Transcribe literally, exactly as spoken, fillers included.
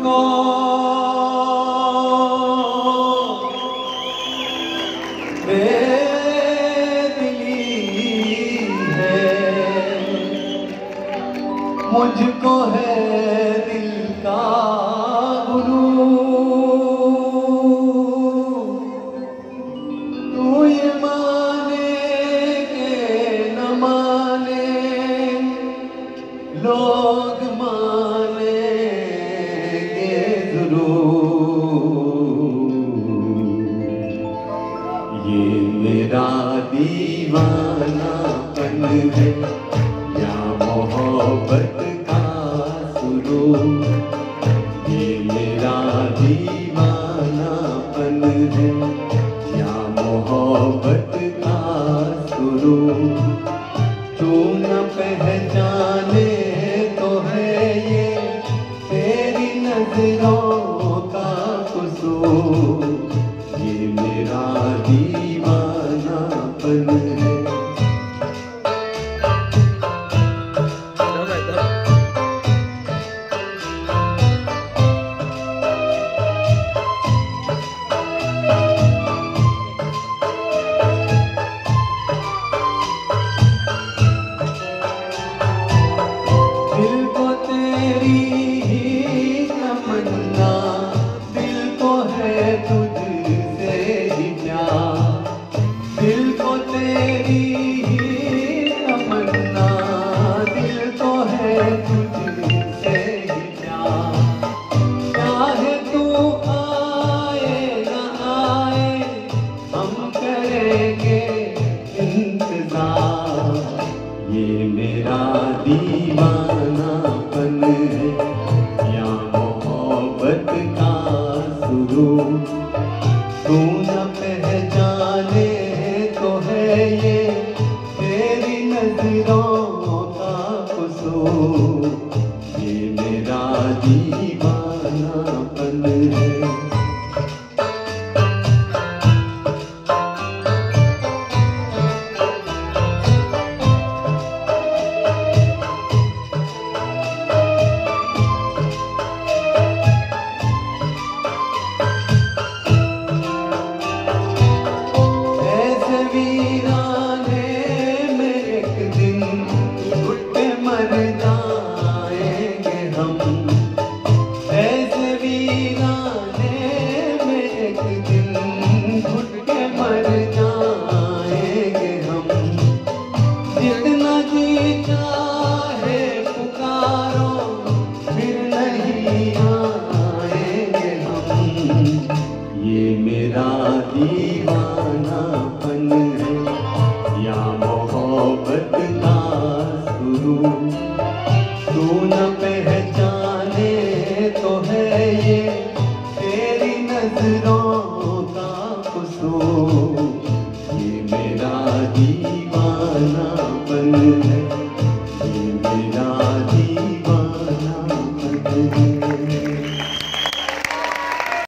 मुझको बेदिली है, मुझको है दिल का गुरु। तू ये माने के न माने, लोग मानेंगे जरूर। ये मेरा दीवानापन है या मोहब्बत का सुरूर। ये मेरा दीवानापन है या मोहब्बत का सुरूर। तू न पहचाने तो है ये तेरी नजरों का कसूर। ये मेरा दीवानापन है। दिल को तेरी ही तमन्ना, दिल को है तुझसे ही प्यार। दिल को तेरी ही तमन्ना, दिल को है तुझसे ही प्यार। चाहे तू आए न आए, हम करेंगे इंतजार। ये मेरा दीवानापन है या मोहब्बत का सुरूर। तू न पहचाने तो है ये तेरी नजरों का कसूर। ये मेरा दीवानापन है। वीराने में एक दिन घुट के मर जाएंगे हम। ऐसे वीराने में एक दिन घुट के मर जाएंगे हम। जितना जी चाहे पुकारो फिर नहीं आएंगे हम। ये मेरा दीवानापन है या मोहब्बत का सुरूर। तू न पहचाने तो है ये तेरी नजरों का कसूर। ये मेरा दीवानापन है।